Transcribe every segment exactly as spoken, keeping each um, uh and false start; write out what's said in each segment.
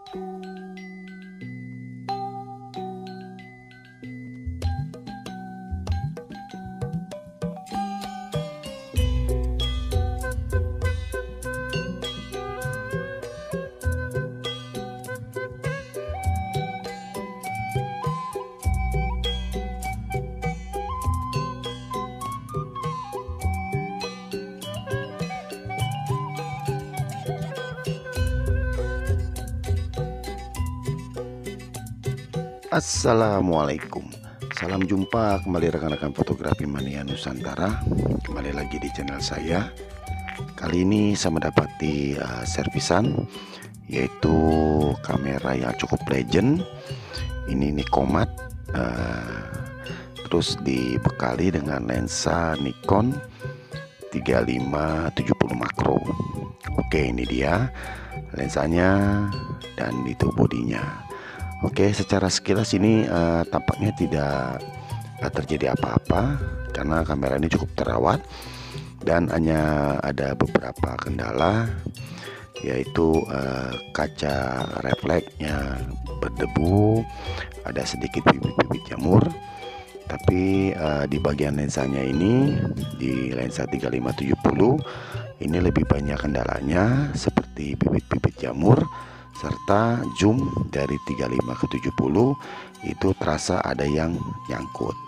Assalamualaikum, salam jumpa kembali rekan-rekan fotografi mania Nusantara. Kembali lagi di channel saya. Kali ini saya mendapati uh, servisan, yaitu kamera yang cukup legend. Ini Nikomat, uh, terus dibekali dengan lensa Nikon tiga lima tujuh puluh makro. Oke, ini dia lensanya dan itu bodinya. Oke, secara sekilas ini uh, tampaknya tidak uh, terjadi apa-apa karena kamera ini cukup terawat dan hanya ada beberapa kendala, yaitu uh, kaca refleksnya berdebu, ada sedikit bibit-bibit jamur. Tapi uh, di bagian lensanya ini, di lensa tiga lima tujuh puluh ini lebih banyak kendalanya seperti bibit-bibit jamur, serta zoom dari tiga lima ke tujuh puluh itu terasa ada yang nyangkut.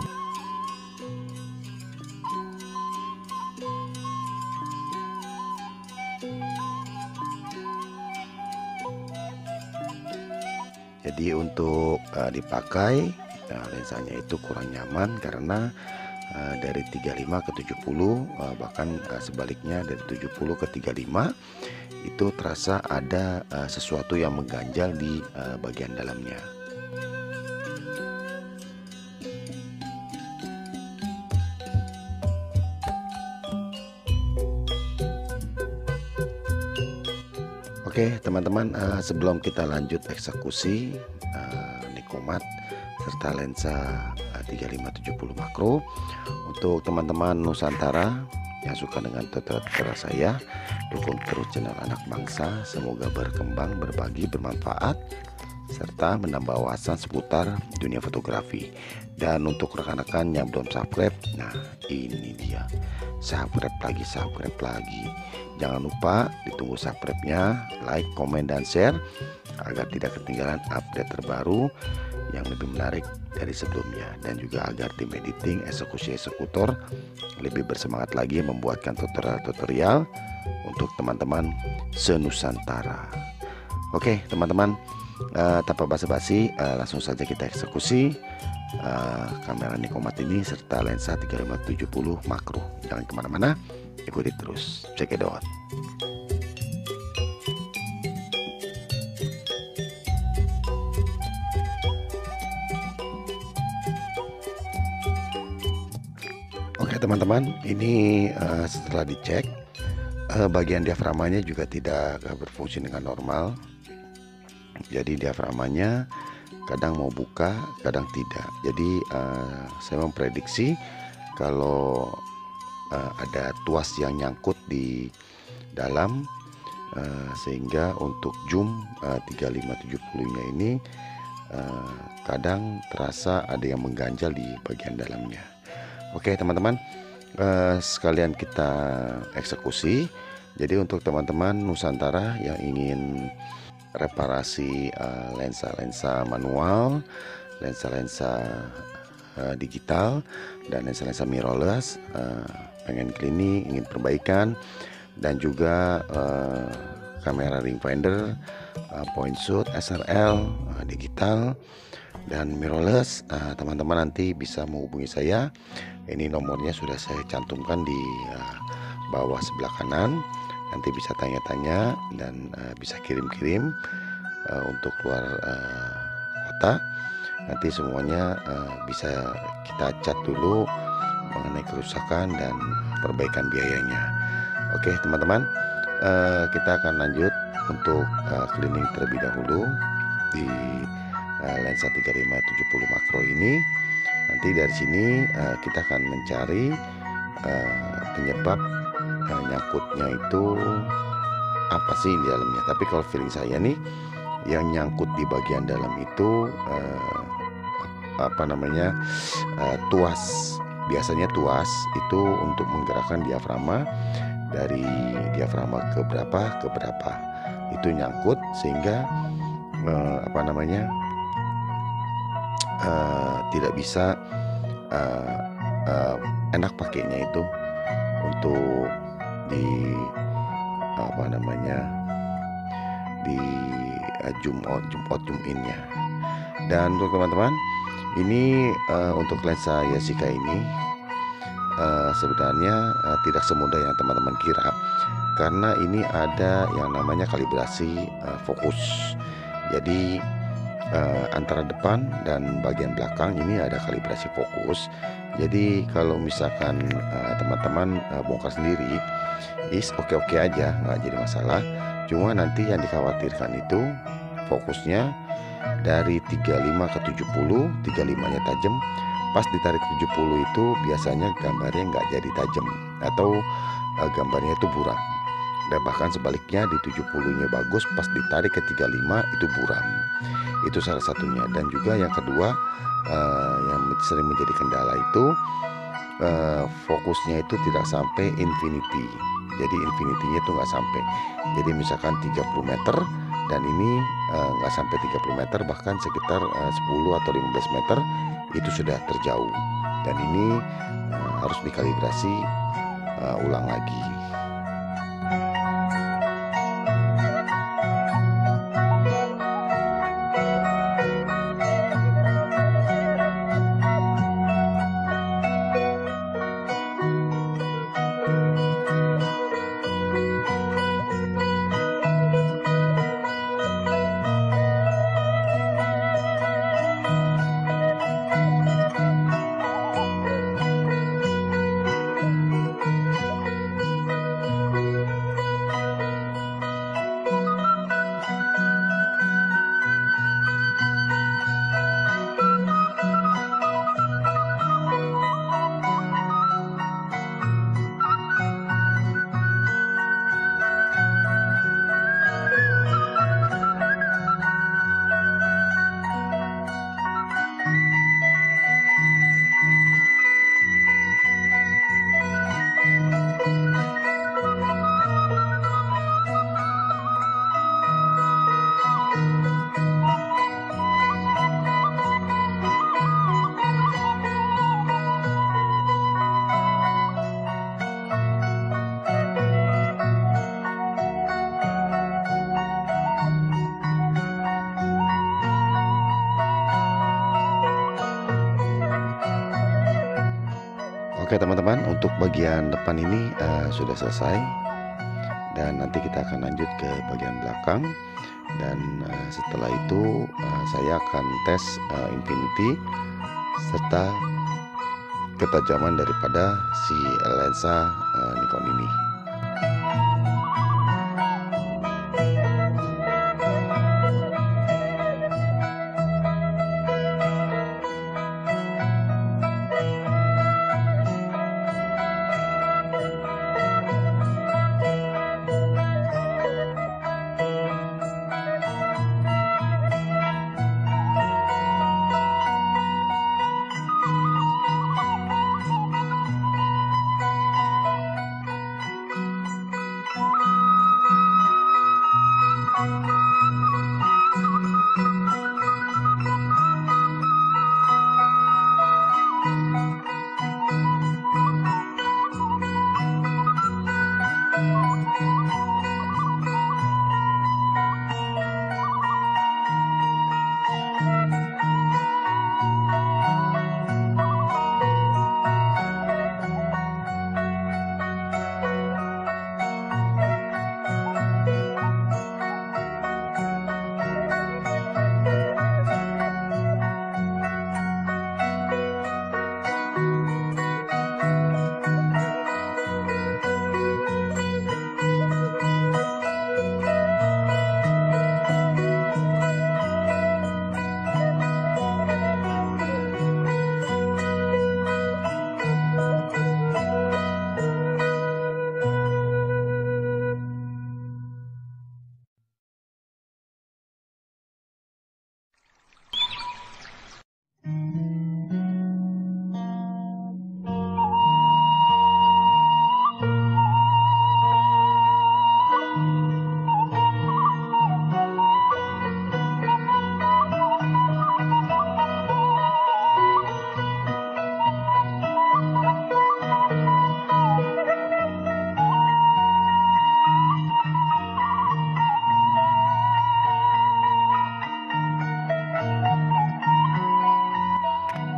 Jadi untuk uh, dipakai uh, lensanya itu kurang nyaman karena uh, dari tiga lima ke tujuh puluh, uh, bahkan uh, sebaliknya dari tujuh puluh ke tiga lima itu terasa ada uh, sesuatu yang mengganjal di uh, bagian dalamnya. Oke teman-teman, uh, sebelum kita lanjut eksekusi uh, Nikomat serta lensa uh, tiga lima tujuh puluh makro, untuk teman-teman Nusantara yang suka dengan tutorial saya, dukung terus channel Anak Bangsa, semoga berkembang, berbagi, bermanfaat, serta menambah wawasan seputar dunia fotografi. Dan untuk rekan-rekan yang belum subscribe, nah ini dia, subscribe lagi, subscribe lagi. Jangan lupa ditunggu subscribe-nya, like, komen, dan share agar tidak ketinggalan update terbaru yang lebih menarik dari sebelumnya, dan juga agar tim editing, eksekusi eksekutor lebih bersemangat lagi membuatkan tutorial-tutorial untuk teman-teman senusantara. Oke teman-teman, uh, tanpa basa-basi uh, langsung saja kita eksekusi uh, kamera Nikomat ini serta lensa tiga lima tujuh puluh makro. Jangan kemana-mana, ikuti terus, check it out. Oke teman-teman, ini uh, setelah dicek, uh, bagian diaframanya juga tidak uh, berfungsi dengan normal. Jadi diaframanya kadang mau buka, kadang tidak. Jadi uh, saya memprediksi kalau uh, ada tuas yang nyangkut di dalam, uh, sehingga untuk zoom uh, tiga lima tujuh puluh nya ini uh, kadang terasa ada yang mengganjal di bagian dalamnya. Oke teman-teman, eh, sekalian kita eksekusi. Jadi untuk teman-teman Nusantara yang ingin reparasi lensa-lensa uh, manual, lensa-lensa uh, digital, dan lensa-lensa mirrorless, uh, pengen cleaning, ingin perbaikan, dan juga uh, kamera ring finder, uh, point shoot, S R L, uh, digital, dan mirrorless, teman-teman uh, nanti bisa menghubungi saya. Ini nomornya sudah saya cantumkan di uh, bawah sebelah kanan. Nanti bisa tanya-tanya dan uh, bisa kirim-kirim uh, untuk luar uh, kota. Nanti semuanya uh, bisa kita cat dulu mengenai kerusakan dan perbaikan biayanya. Oke teman-teman, uh, kita akan lanjut untuk uh, cleaning terlebih dahulu di uh, lensa tiga lima tujuh puluh makro ini. Nanti dari sini uh, kita akan mencari uh, penyebab uh, nyangkutnya itu apa sih di dalamnya. Tapi kalau feeling saya nih, yang nyangkut di bagian dalam itu uh, apa namanya uh, tuas. Biasanya tuas itu untuk menggerakkan diafragma dari diafragma ke berapa ke berapa itu nyangkut, sehingga uh, apa namanya uh, tidak bisa uh, uh, enak pakainya itu untuk di apa namanya di uh, zoom out zoom out zoom innya. Dan untuk teman-teman, ini uh, untuk lensa Yashica ini uh, sebenarnya uh, tidak semudah yang teman-teman kira, karena ini ada yang namanya kalibrasi uh, fokus. Jadi uh, antara depan dan bagian belakang ini ada kalibrasi fokus. Jadi kalau misalkan teman-teman uh, uh, bongkar sendiri, is oke-oke aja, nggak jadi masalah. Cuma nanti yang dikhawatirkan itu fokusnya dari tiga puluh lima ke tujuh puluh, tiga puluh lima nya tajam, pas ditarik tujuh puluh itu biasanya gambarnya nggak jadi tajam, atau uh, gambarnya itu buram. Dan bahkan sebaliknya di tujuh puluh nya bagus, pas ditarik ke tiga puluh lima itu buram. Itu salah satunya. Dan juga yang kedua uh, yang sering menjadi kendala itu uh, fokusnya itu tidak sampai infinity. Jadi infinity-nya itu nggak sampai. Jadi misalkan tiga puluh meter, dan ini nggak uh, sampai tiga puluh meter, bahkan sekitar uh, sepuluh atau lima belas meter itu sudah terjauh. Dan ini uh, harus dikalibrasi uh, ulang lagi. Oke teman-teman, untuk bagian depan ini uh, sudah selesai, dan nanti kita akan lanjut ke bagian belakang. Dan uh, setelah itu uh, saya akan tes uh, infinity serta ketajaman daripada si lensa uh, Nikon ini.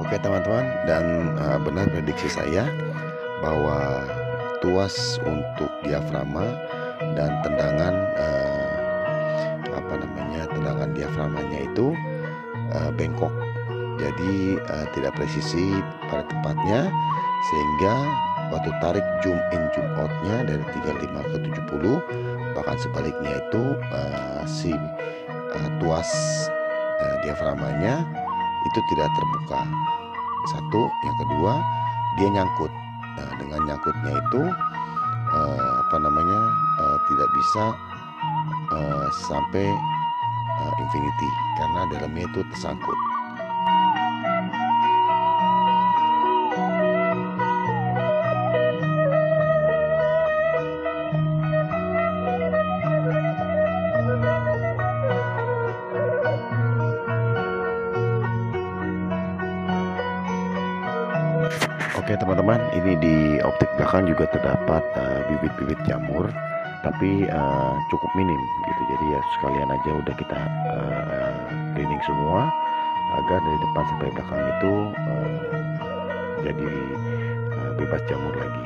Oke teman-teman, dan uh, benar prediksi saya bahwa tuas untuk diafragma dan tendangan uh, apa namanya tendangan diafragmanya itu uh, bengkok, jadi uh, tidak presisi pada tempatnya, sehingga waktu tarik zoom in zoom outnya dari tiga puluh lima ke tujuh puluh, bahkan sebaliknya itu uh, si uh, tuas uh, diafragmanya itu tidak terbuka. Satu, yang kedua dia nyangkut. Nah, dengan nyangkutnya itu uh, apa namanya uh, tidak bisa uh, sampai uh, infinity karena dalamnya itu tersangkut. Oke teman-teman, ini di optik belakang juga terdapat bibit-bibit uh, jamur, tapi uh, cukup minim gitu. Jadi ya sekalian aja udah kita uh, cleaning semua agar dari depan sampai belakang itu uh, jadi uh, bebas jamur lagi.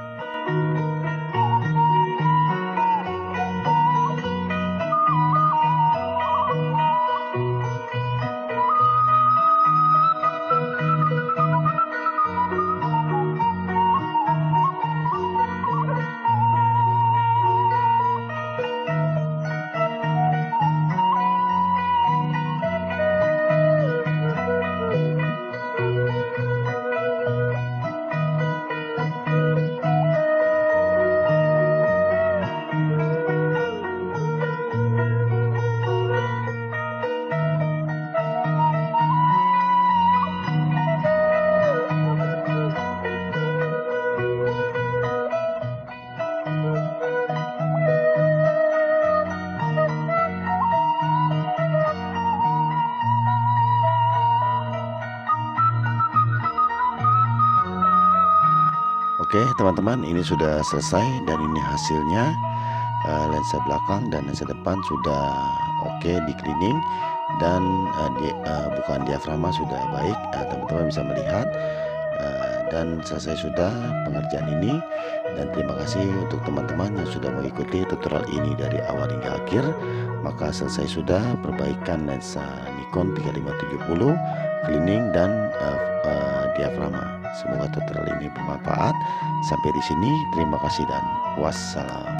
Oke teman-teman, ini sudah selesai dan ini hasilnya. uh, lensa belakang dan lensa depan sudah oke okay di cleaning, dan uh, di, uh, bukaan diafragma sudah baik. Teman-teman uh, bisa melihat uh, dan selesai sudah pengerjaan ini. Dan terima kasih untuk teman-teman yang sudah mengikuti tutorial ini dari awal hingga akhir. Maka selesai sudah perbaikan lensa Nikon tiga lima tujuh nol, cleaning dan uh, uh, diafragma. Semoga tutorial ini bermanfaat. Sampai di sini, terima kasih dan wassalam.